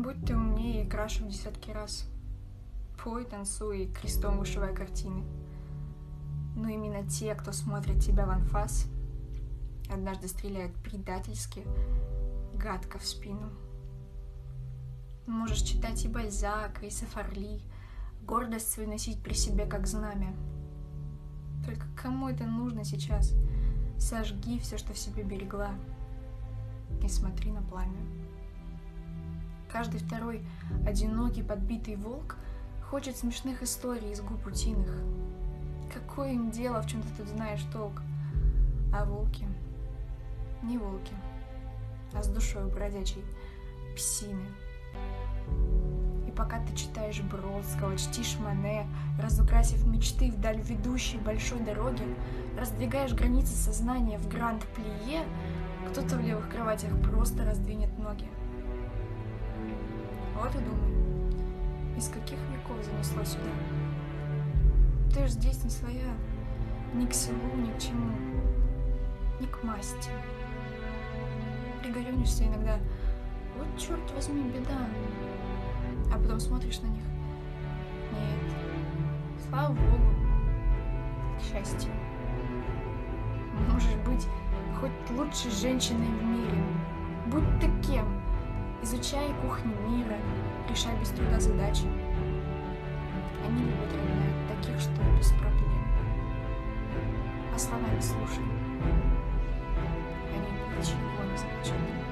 Будь ты умнее и краше в десятки раз. Пой, танцуй, крестом вышивай картины. Но именно те, кто смотрит тебя в анфас, однажды стреляют предательски, гадко в спину. Можешь читать и Бальзака, и Сафарли, гордость свою носить при себе как знамя. Только кому это нужно сейчас? Сожги все, что в себе берегла, и смотри на пламя. Каждый второй одинокий подбитый волк хочет смешных историй из губ утиных. Какое им дело, в чем ты тут знаешь толк? А волки? Не волки, а с душой бродячей псины. И пока ты читаешь Бродского, чтишь Мане, разукрасив мечты вдаль ведущей большой дороги, раздвигаешь границы сознания в гранд-плие, кто-то в левых кроватях просто раздвинет ноги. Вот и думай, из каких веков занесло сюда? Ты ж здесь не своя, ни к селу, ни к чему, ни к масти. Пригорюнишься иногда, вот черт возьми, беда. А потом смотришь на них. Нет, слава Богу, к счастью. Можешь быть хоть лучшей женщиной в мире. Будь ты кем, изучай кухни мира, решай без труда задачи. Они любят, родная, таких, что без проблем. А слова не слушай. Они ничего не значат.